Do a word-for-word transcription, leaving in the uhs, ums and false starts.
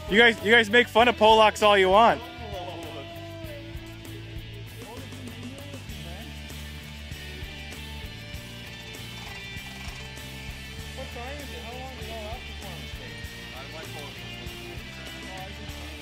You guys, you guys make fun of Polacks all you want. What time is it? How long did all that performance take?